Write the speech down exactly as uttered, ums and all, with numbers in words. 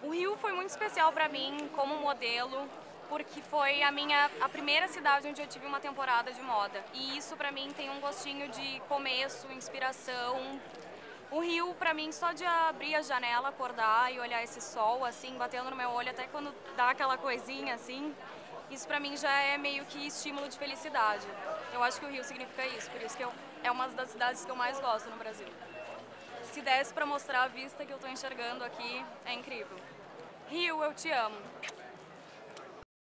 O Rio foi muito especial para mim como modelo, porque foi a minha a primeira cidade onde eu tive uma temporada de moda. E isso para mim tem um gostinho de começo, inspiração. O Rio, para mim, só de abrir a janela, acordar e olhar esse sol, assim, batendo no meu olho, até quando dá aquela coisinha, assim, isso para mim já é meio que estímulo de felicidade. Eu acho que o Rio significa isso, por isso que eu, é uma das cidades que eu mais gosto no Brasil. Se desse para mostrar a vista que eu tô enxergando aqui, é incrível. Rio, eu te amo.